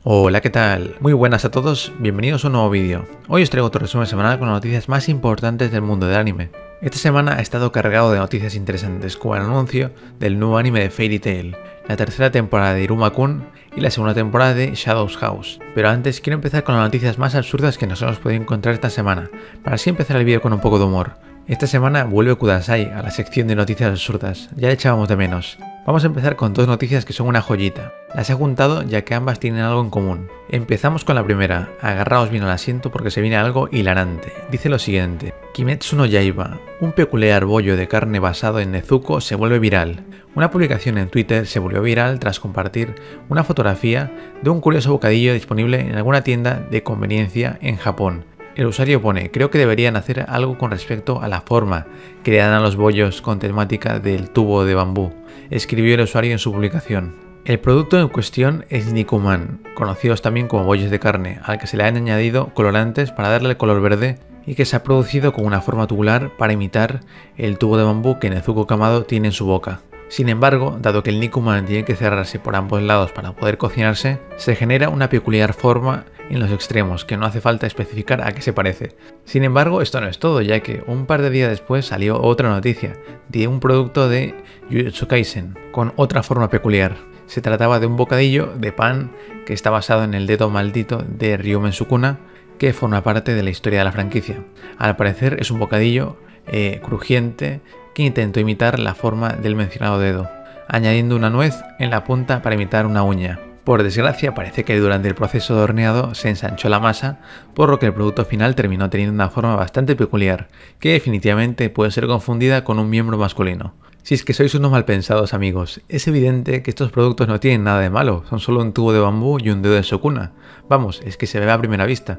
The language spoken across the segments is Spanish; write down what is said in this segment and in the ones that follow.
Hola, ¿qué tal? Muy buenas a todos, bienvenidos a un nuevo vídeo. Hoy os traigo otro resumen semanal con las noticias más importantes del mundo del anime. Esta semana ha estado cargado de noticias interesantes, como el anuncio del nuevo anime de Fairy Tail, la tercera temporada de Iruma-kun y la segunda temporada de Shadows House. Pero antes quiero empezar con las noticias más absurdas que nos hemos podido encontrar esta semana, para así empezar el vídeo con un poco de humor. Esta semana vuelve Kudasai a la sección de noticias absurdas, ya le echábamos de menos. Vamos a empezar con dos noticias que son una joyita. Las he juntado ya que ambas tienen algo en común. Empezamos con la primera, agarraos bien al asiento porque se viene algo hilarante. Dice lo siguiente: Kimetsu no Yaiba, un peculiar bollo de carne basado en Nezuko se vuelve viral. Una publicación en Twitter se volvió viral tras compartir una fotografía de un curioso bocadillo disponible en alguna tienda de conveniencia en Japón. El usuario pone: creo que deberían hacer algo con respecto a la forma que le dan a los bollos con temática del tubo de bambú, escribió el usuario en su publicación. El producto en cuestión es Nikuman, conocidos también como bollos de carne, al que se le han añadido colorantes para darle el color verde y que se ha producido con una forma tubular para imitar el tubo de bambú que Nezuko Kamado tiene en su boca. Sin embargo, dado que el Nikuman tiene que cerrarse por ambos lados para poder cocinarse, se genera una peculiar forma en los extremos que no hace falta especificar a qué se parece. Sin embargo, esto no es todo, ya que un par de días después salió otra noticia de un producto de Jujutsu Kaisen con otra forma peculiar. Se trataba de un bocadillo de pan que está basado en el dedo maldito de Ryumen Sukuna, que forma parte de la historia de la franquicia. Al parecer es un bocadillo crujiente que intentó imitar la forma del mencionado dedo, añadiendo una nuez en la punta para imitar una uña. Por desgracia, parece que durante el proceso de horneado se ensanchó la masa, por lo que el producto final terminó teniendo una forma bastante peculiar, que definitivamente puede ser confundida con un miembro masculino. Si es que sois unos mal pensados, amigos, es evidente que estos productos no tienen nada de malo, son solo un tubo de bambú y un dedo de Sukuna. Vamos, es que se ve a primera vista.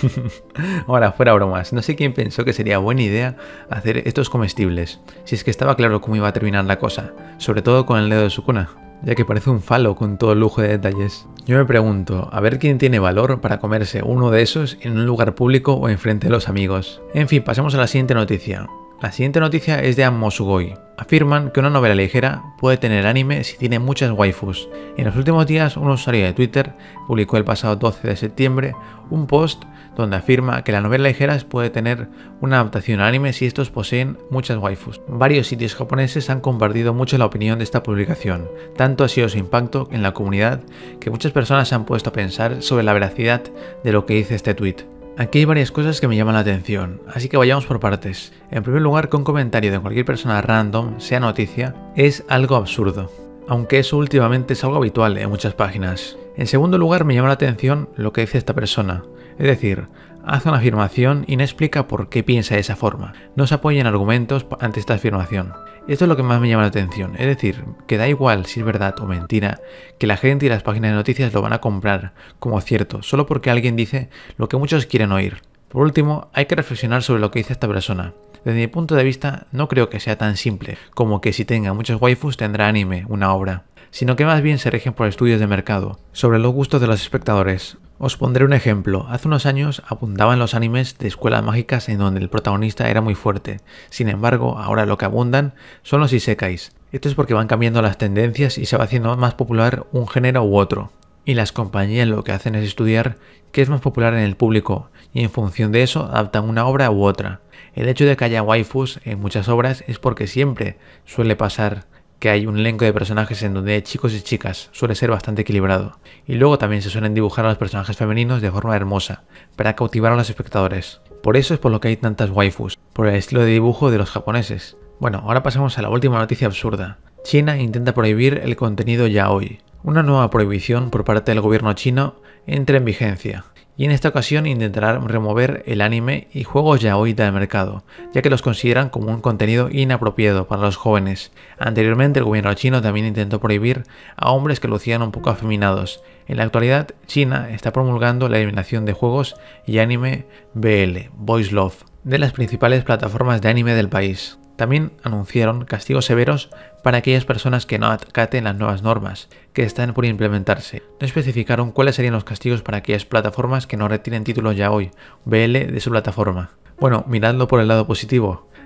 Ahora, fuera bromas, no sé quién pensó que sería buena idea hacer estos comestibles, si es que estaba claro cómo iba a terminar la cosa, sobre todo con el dedo de Sukuna, ya que parece un falo con todo el lujo de detalles. Yo me pregunto, a ver quién tiene valor para comerse uno de esos en un lugar público o enfrente de los amigos. En fin, pasemos a la siguiente noticia. La siguiente noticia es de Anmo Sugoi. Afirman que una novela ligera puede tener anime si tiene muchas waifus. En los últimos días, un usuario de Twitter publicó el pasado 12 de septiembre un post donde afirma que la novela ligera puede tener una adaptación al anime si estos poseen muchas waifus. Varios sitios japoneses han compartido mucho la opinión de esta publicación. Tanto ha sido su impacto en la comunidad que muchas personas se han puesto a pensar sobre la veracidad de lo que dice este tweet. Aquí hay varias cosas que me llaman la atención, así que vayamos por partes. En primer lugar, que un comentario de cualquier persona random sea noticia es algo absurdo, aunque eso últimamente es algo habitual en muchas páginas. En segundo lugar, me llama la atención lo que dice esta persona, es decir, hace una afirmación y no explica por qué piensa de esa forma, no se apoya en argumentos ante esta afirmación. Esto es lo que más me llama la atención, es decir, que da igual si es verdad o mentira, que la gente y las páginas de noticias lo van a comprar como cierto, solo porque alguien dice lo que muchos quieren oír. Por último, hay que reflexionar sobre lo que dice esta persona. Desde mi punto de vista, no creo que sea tan simple como que si tenga muchos waifus tendrá anime, una obra, sino que más bien se rigen por estudios de mercado, sobre los gustos de los espectadores. Os pondré un ejemplo. Hace unos años abundaban los animes de escuelas mágicas en donde el protagonista era muy fuerte. Sin embargo, ahora lo que abundan son los isekais. Esto es porque van cambiando las tendencias y se va haciendo más popular un género u otro. Y las compañías lo que hacen es estudiar qué es más popular en el público y en función de eso adaptan una obra u otra. El hecho de que haya waifus en muchas obras es porque siempre suele pasar que hay un elenco de personajes en donde hay chicos y chicas, suele ser bastante equilibrado. Y luego también se suelen dibujar a los personajes femeninos de forma hermosa, para cautivar a los espectadores. Por eso es por lo que hay tantas waifus, por el estilo de dibujo de los japoneses. Bueno, ahora pasamos a la última noticia absurda. China intenta prohibir el contenido yaoi. Una nueva prohibición por parte del gobierno chino entra en vigencia. Y en esta ocasión intentará remover el anime y juegos yaoi del mercado, ya que los consideran como un contenido inapropiado para los jóvenes. Anteriormente el gobierno chino también intentó prohibir a hombres que lucían un poco afeminados. En la actualidad, China está promulgando la eliminación de juegos y anime BL, Boys Love, de las principales plataformas de anime del país. También anunciaron castigos severos para aquellas personas que no acaten las nuevas normas que están por implementarse. No especificaron cuáles serían los castigos para aquellas plataformas que no retiren títulos yaoi BL de su plataforma. Bueno, miradlo por el lado positivo.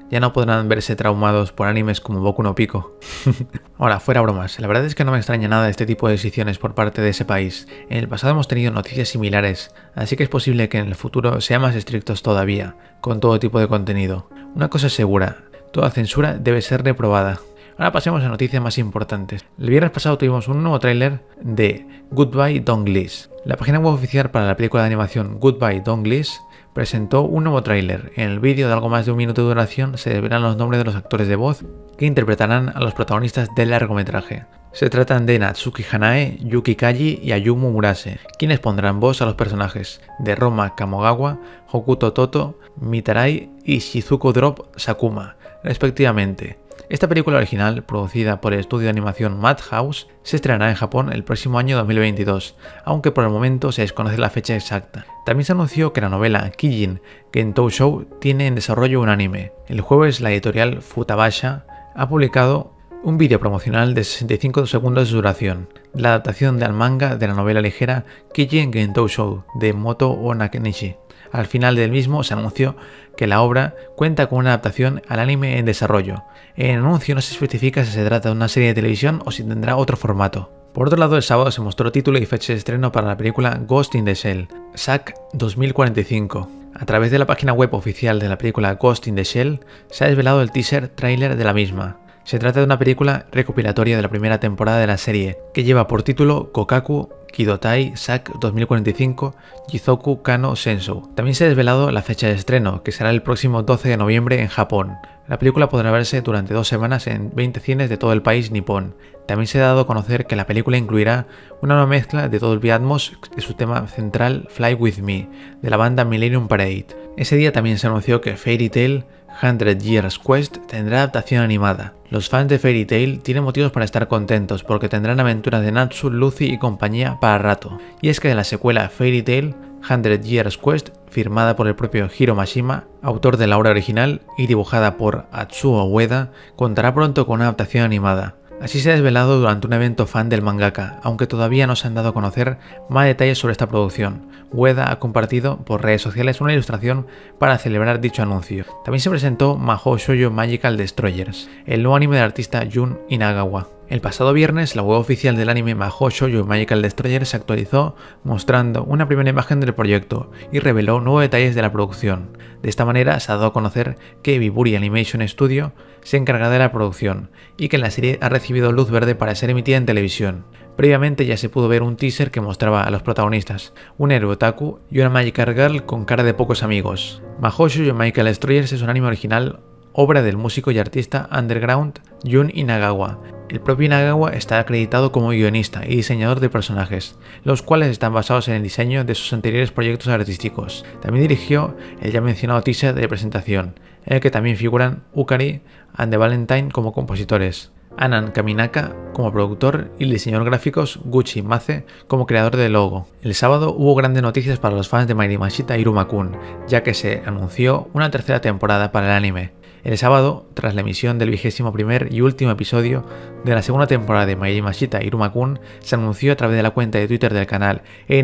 ya no podrán verse traumados por animes como Boku no Pico. Ahora, fuera bromas, la verdad es que no me extraña nada este tipo de decisiones por parte de ese país. En el pasado hemos tenido noticias similares, así que es posible que en el futuro sean más estrictos todavía, con todo tipo de contenido. Una cosa es segura, toda censura debe ser reprobada. Ahora pasemos a noticias más importantes. El viernes pasado tuvimos un nuevo tráiler de Goodbye Don Gliss. La página web oficial para la película de animación Goodbye Don Gliss presentó un nuevo tráiler. En el vídeo de algo más de 1 minuto de duración se desvelan los nombres de los actores de voz que interpretarán a los protagonistas del largometraje. Se tratan de Natsuki Hanae, Yuki Kaji y Ayumu Murase, quienes pondrán voz a los personajes de Roma Kamogawa, Hokuto Toto, Mitarai y Shizuko Drop Sakuma, respectivamente. Esta película original, producida por el estudio de animación Madhouse, se estrenará en Japón el próximo año 2022, aunque por el momento se desconoce la fecha exacta. También se anunció que la novela Kijin Gentou Shou tiene en desarrollo un anime. El jueves la editorial Futabasha ha publicado un vídeo promocional de 65 segundos de duración, la adaptación del manga de la novela ligera Kijin Gentou Shou de Moto Nakanishi. Al final del mismo se anunció que la obra cuenta con una adaptación al anime en desarrollo. En el anuncio no se especifica si se trata de una serie de televisión o si tendrá otro formato. Por otro lado, el sábado se mostró título y fecha de estreno para la película Ghost in the Shell, SAC 2045. A través de la página web oficial de la película Ghost in the Shell se ha desvelado el teaser tráiler de la misma. Se trata de una película recopilatoria de la primera temporada de la serie, que lleva por título Kokaku Kidotai SAC 2045 Jizoku Kano Sensou. También se ha desvelado la fecha de estreno, que será el próximo 12 de noviembre en Japón. La película podrá verse durante 2 semanas en 20 cines de todo el país nipón. También se ha dado a conocer que la película incluirá una nueva mezcla de Dolby Atmos y su tema central Fly With Me, de la banda Millennium Parade. Ese día también se anunció que Fairy Tail 100 Years Quest tendrá adaptación animada. Los fans de Fairy Tail tienen motivos para estar contentos porque tendrán aventuras de Natsu, Lucy y compañía para rato. Y es que de la secuela Fairy Tail 100 Years Quest, firmada por el propio Hiro Mashima, autor de la obra original y dibujada por Atsuo Ueda, contará pronto con una adaptación animada. Así se ha desvelado durante un evento fan del mangaka, aunque todavía no se han dado a conocer más detalles sobre esta producción. Ueda ha compartido por redes sociales una ilustración para celebrar dicho anuncio. También se presentó Mahou Shoujo Magical Destroyers, el nuevo anime del artista Jun Inagawa. El pasado viernes, la web oficial del anime Mahou Shoujo Magical Destroyers se actualizó mostrando una primera imagen del proyecto y reveló nuevos detalles de la producción. De esta manera se ha dado a conocer que Biburi Animation Studio se encargará de la producción y que la serie ha recibido luz verde para ser emitida en televisión. Previamente ya se pudo ver un teaser que mostraba a los protagonistas, un héroe otaku y una Magical Girl con cara de pocos amigos. Mahou Shoujo Magical Destroyers es un anime original, obra del músico y artista underground Jun Inagawa. El propio Inagawa está acreditado como guionista y diseñador de personajes, los cuales están basados en el diseño de sus anteriores proyectos artísticos. También dirigió el ya mencionado teaser de presentación, en el que también figuran Ukari and the Valentine como compositores, Anan Kaminaka como productor y el diseñador gráficos Gucci Mace como creador del logo. El sábado hubo grandes noticias para los fans de Mairimashita Iruma-kun, ya que se anunció una tercera temporada para el anime. El sábado, tras la emisión del 21º y último episodio de la segunda temporada de Mairimashita Iruma-kun, se anunció a través de la cuenta de Twitter del canal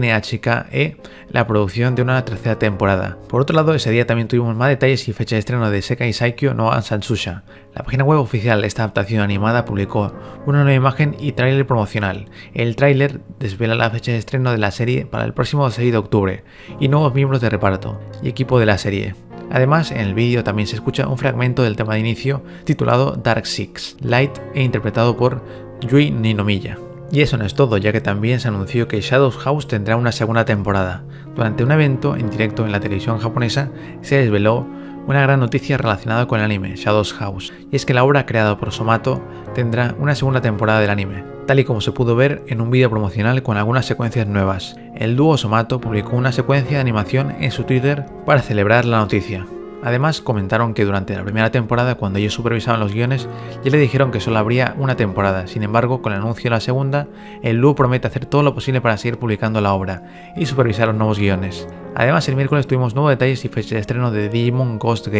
NHKE la producción de una tercera temporada. Por otro lado, ese día también tuvimos más detalles y fecha de estreno de Sekai Saikyo no Ansatsusha. La página web oficial de esta adaptación animada publicó una nueva imagen y tráiler promocional. El tráiler desvela la fecha de estreno de la serie para el próximo 6 de octubre y nuevos miembros de reparto y equipo de la serie. Además, en el vídeo también se escucha un fragmento del tema de inicio titulado Dark Six, Light e interpretado por Yui Ninomiya. Y eso no es todo, ya que también se anunció que Shadows House tendrá una segunda temporada. Durante un evento en directo en la televisión japonesa se desveló una gran noticia relacionada con el anime Shadows House, y es que la obra creada por Somato tendrá una segunda temporada del anime, tal y como se pudo ver en un vídeo promocional con algunas secuencias nuevas. El dúo Somato publicó una secuencia de animación en su Twitter para celebrar la noticia. Además, comentaron que durante la primera temporada, cuando ellos supervisaban los guiones, ya le dijeron que solo habría una temporada. Sin embargo, con el anuncio de la segunda, el dúo promete hacer todo lo posible para seguir publicando la obra y supervisar los nuevos guiones. Además, el miércoles tuvimos nuevos detalles y fecha de estreno de Digimon Ghost Game.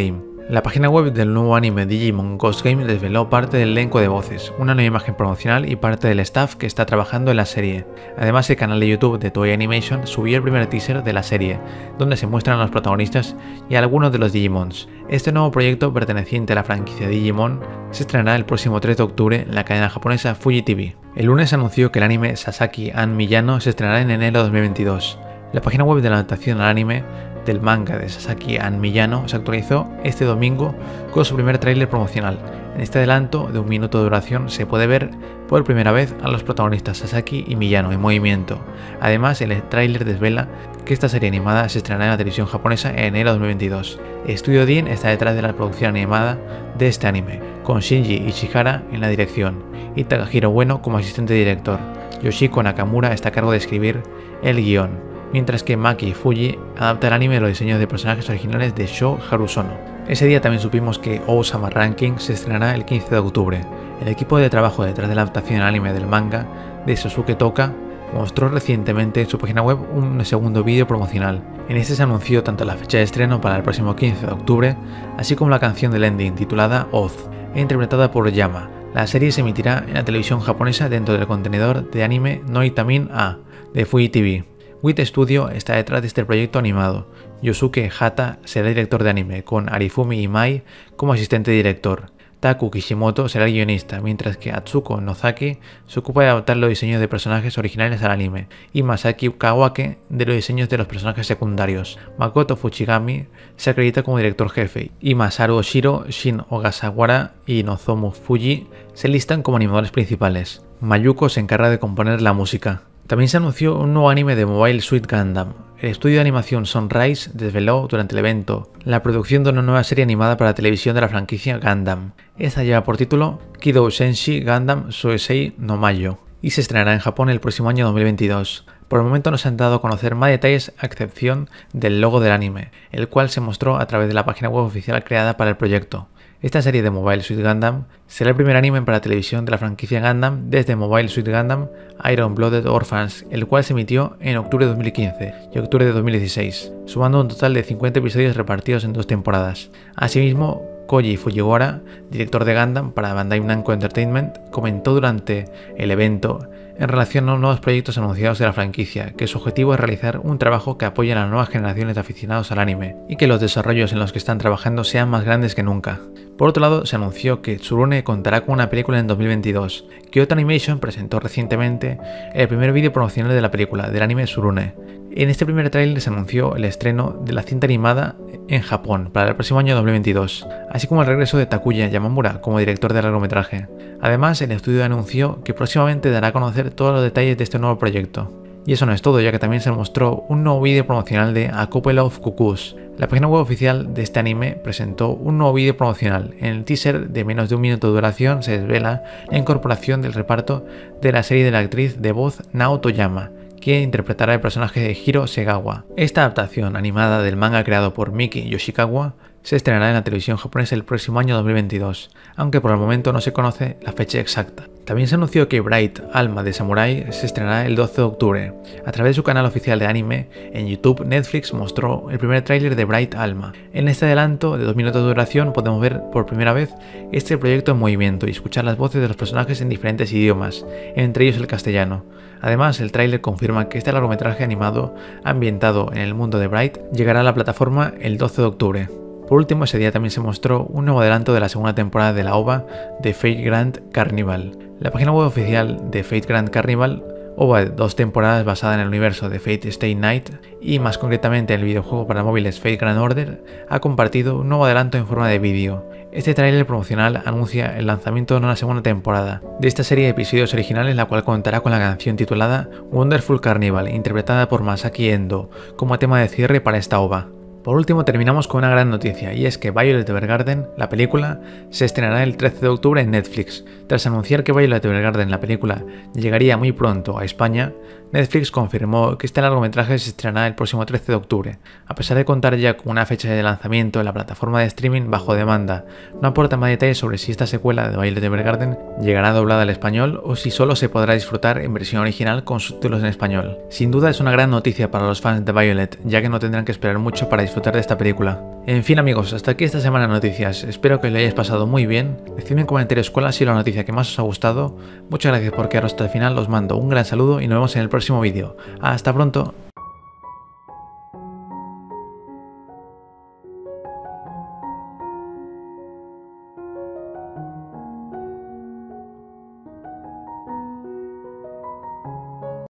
La página web del nuevo anime Digimon Ghost Game desveló parte del elenco de voces, una nueva imagen promocional y parte del staff que está trabajando en la serie. Además, el canal de YouTube de Toei Animation subió el primer teaser de la serie, donde se muestran a los protagonistas y a algunos de los Digimons. Este nuevo proyecto, perteneciente a la franquicia Digimon, se estrenará el próximo 3 de octubre en la cadena japonesa Fuji TV. El lunes se anunció que el anime Sasaki and Miyano se estrenará en enero de 2022. La página web de la adaptación al anime del manga de Sasaki and Miyano se actualizó este domingo con su primer tráiler promocional. En este adelanto de 1 minuto de duración se puede ver por primera vez a los protagonistas Sasaki y Miyano en movimiento. Además, el tráiler desvela que esta serie animada se estrenará en la televisión japonesa en enero de 2022. Studio Deen está detrás de la producción animada de este anime, con Shinji Ishihara en la dirección y Takahiro Ueno como asistente director. Yoshiko Nakamura está a cargo de escribir el guión, mientras que Maki Fuji adapta el anime de los diseños de personajes originales de Sho Harusono. Ese día también supimos que Osama Ranking se estrenará el 15 de octubre. El equipo de trabajo detrás de la adaptación al anime del manga de Sosuke Toka mostró recientemente en su página web un segundo vídeo promocional. En este se anunció tanto la fecha de estreno para el próximo 15 de octubre, así como la canción del ending titulada Oz, interpretada por Yama. La serie se emitirá en la televisión japonesa dentro del contenedor de anime Noitamin A de Fuji TV. WIT Studio está detrás de este proyecto animado. Yosuke Hata será director de anime, con Arifumi Imai como asistente director. Taku Kishimoto será el guionista, mientras que Atsuko Nozaki se ocupa de adaptar los diseños de personajes originales al anime, y Masaki Kawake de los diseños de los personajes secundarios. Makoto Fuchigami se acredita como director jefe, y Masaru Oshiro, Shin Ogasawara y Nozomu Fuji se listan como animadores principales. Mayuko se encarga de componer la música. También se anunció un nuevo anime de Mobile Suit Gundam. El estudio de animación Sunrise desveló durante el evento la producción de una nueva serie animada para la televisión de la franquicia Gundam. Esta lleva por título Kidou Senshi Gundam Sousei no Mayo y se estrenará en Japón el próximo año 2022. Por el momento no se han dado a conocer más detalles a excepción del logo del anime, el cual se mostró a través de la página web oficial creada para el proyecto. Esta serie de Mobile Suit Gundam será el primer anime para televisión de la franquicia Gundam desde Mobile Suit Gundam Iron Blooded Orphans, el cual se emitió en octubre de 2015 y octubre de 2016, sumando un total de 50 episodios repartidos en 2 temporadas. Asimismo, Koji Fujiwara, director de Gundam para Bandai Namco Entertainment, comentó durante el evento en relación a los nuevos proyectos anunciados de la franquicia, que su objetivo es realizar un trabajo que apoye a las nuevas generaciones de aficionados al anime y que los desarrollos en los que están trabajando sean más grandes que nunca. Por otro lado, se anunció que Tsurune contará con una película en 2022. Kyoto Animation presentó recientemente el primer vídeo promocional de la película, del anime Tsurune. En este primer tráiler se anunció el estreno de la cinta animada en Japón para el próximo año 2022, así como el regreso de Takuya Yamamura como director de largometraje. Además, el estudio anunció que próximamente dará a conocer todos los detalles de este nuevo proyecto. Y eso no es todo, ya que también se mostró un nuevo vídeo promocional de A Couple of Cuckoos. La página web oficial de este anime presentó un nuevo vídeo promocional. En el teaser de menos de 1 minuto de duración se desvela la incorporación del reparto de la serie de la actriz de voz Nao Toyama, que interpretará el personaje de Hiro Segawa. Esta adaptación animada del manga creado por Miki Yoshikawa se estrenará en la televisión japonesa el próximo año 2022, aunque por el momento no se conoce la fecha exacta. También se anunció que Bright Alma de Samurai se estrenará el 12 de octubre. A través de su canal oficial de anime, en YouTube, Netflix mostró el primer tráiler de Bright Alma. En este adelanto de 2 minutos de duración podemos ver por primera vez este proyecto en movimiento y escuchar las voces de los personajes en diferentes idiomas, entre ellos el castellano. Además, el tráiler confirma que este largometraje animado ambientado en el mundo de Bright llegará a la plataforma el 12 de octubre. Por último, ese día también se mostró un nuevo adelanto de la segunda temporada de la OVA de Fate Grand Carnival. La página web oficial de Fate Grand Carnival, OVA de 2 temporadas basada en el universo de Fate Stay Night y más concretamente el videojuego para móviles Fate Grand Order, ha compartido un nuevo adelanto en forma de vídeo. Este tráiler promocional anuncia el lanzamiento de una segunda temporada de esta serie de episodios originales, la cual contará con la canción titulada Wonderful Carnival, interpretada por Masaki Endo, como tema de cierre para esta OVA. Por último, terminamos con una gran noticia, y es que Violet Evergarden, la película, se estrenará el 13 de octubre en Netflix. Tras anunciar que Violet Evergarden, la película, llegaría muy pronto a España, Netflix confirmó que este largometraje se estrenará el próximo 13 de octubre. A pesar de contar ya con una fecha de lanzamiento en la plataforma de streaming bajo demanda, no aporta más detalles sobre si esta secuela de Violet Evergarden llegará doblada al español o si solo se podrá disfrutar en versión original con subtítulos en español. Sin duda es una gran noticia para los fans de Violet, ya que no tendrán que esperar mucho para disfrutar disfrutar de esta película. En fin amigos, hasta aquí esta semana de noticias, espero que lo hayáis pasado muy bien, decidme en comentarios cuál ha sido la noticia que más os ha gustado, muchas gracias por quedaros hasta el final, os mando un gran saludo y nos vemos en el próximo vídeo. ¡Hasta pronto!